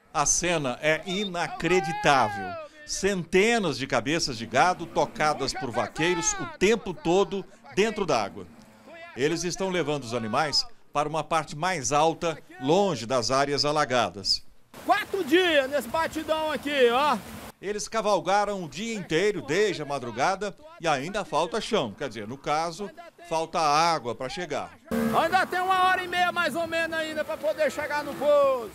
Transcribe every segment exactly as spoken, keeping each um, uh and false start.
A cena é inacreditável. Centenas de cabeças de gado tocadas por vaqueiros o tempo todo dentro d'água. Eles estão levando os animais para uma parte mais alta, longe das áreas alagadas. Quatro dias nesse batidão aqui, ó. Eles cavalgaram o dia inteiro, desde a madrugada, e ainda falta chão. Quer dizer, no caso, falta água para chegar. Ainda tem uma hora e meia mais ou menos ainda para poder chegar no poço.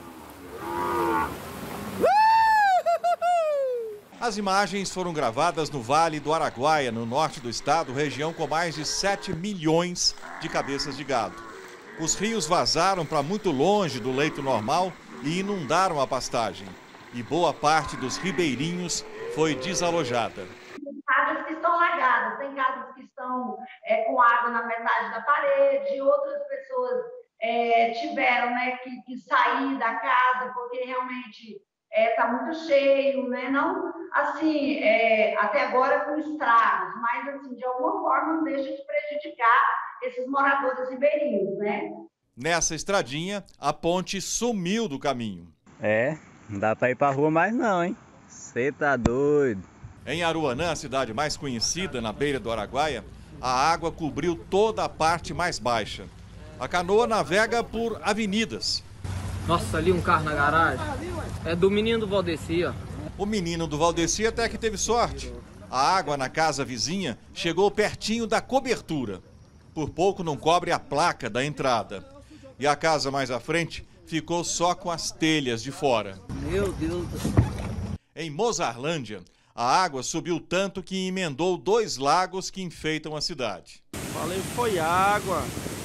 As imagens foram gravadas no Vale do Araguaia, no norte do estado, região com mais de sete milhões de cabeças de gado. Os rios vazaram para muito longe do leito normal e inundaram a pastagem. E boa parte dos ribeirinhos foi desalojada. Tem casas que estão alagadas, tem casas que estão é, com água na metade da parede, outras pessoas é, tiveram né, que, que sair da casa porque realmente está é, muito cheio, né? Não assim, é, até agora com estragos, mas assim, de alguma forma não deixa de prejudicar esses moradores ribeirinhos, né? Nessa estradinha, a ponte sumiu do caminho. É, não dá para ir para a rua mais não, hein? Você tá doido. Em Aruanã, a cidade mais conhecida na beira do Araguaia, a água cobriu toda a parte mais baixa. A canoa navega por avenidas. Nossa, ali um carro na garagem. É do menino do Valdeci, ó. O menino do Valdeci até que teve sorte. A água na casa vizinha chegou pertinho da cobertura. Por pouco não cobre a placa da entrada. E a casa mais à frente ficou só com as telhas de fora. Meu Deus do céu. Em Mozarlândia, a água subiu tanto que emendou dois lagos que enfeitam a cidade. Falei que foi água.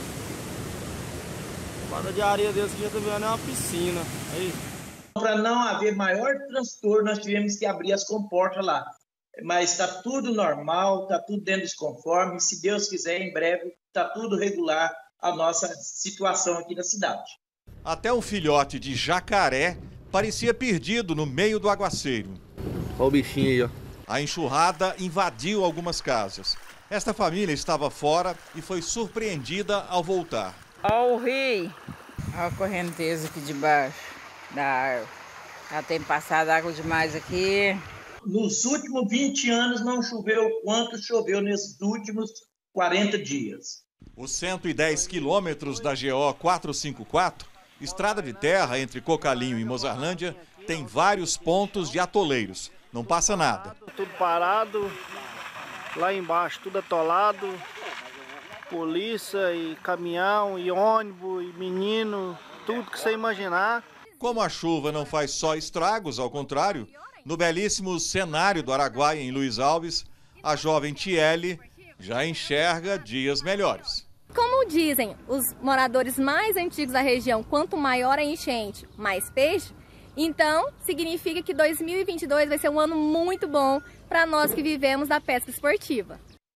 Quadra de areia desse que já tá vendo é uma piscina. Aí. Para não haver maior transtorno, nós tivemos que abrir as comportas lá. Mas está tudo normal, está tudo dentro dos conformes. Se Deus quiser, em breve, está tudo regular a nossa situação aqui na cidade. Até um filhote de jacaré parecia perdido no meio do aguaceiro. Olha o bichinho aí, ó. A enxurrada invadiu algumas casas. Esta família estava fora e foi surpreendida ao voltar. Olha o rio, olha a correnteza aqui debaixo da árvore. Já tem passado água demais aqui. Nos últimos vinte anos não choveu quanto choveu nesses últimos quarenta dias. Os cento e dez quilômetros da G O quatrocentos e cinquenta e quatro, estrada de terra entre Cocalinho e Mozarlândia, tem vários pontos de atoleiros. Não passa nada. Tudo parado, lá embaixo tudo atolado. Polícia e caminhão e ônibus e menino, tudo que você imaginar. Como a chuva não faz só estragos, ao contrário, no belíssimo cenário do Araguaia, em Luiz Alves, a jovem Tiele já enxerga dias melhores. Como dizem os moradores mais antigos da região, quanto maior a enchente, mais peixe, então significa que dois mil e vinte e dois vai ser um ano muito bom para nós que vivemos da pesca esportiva.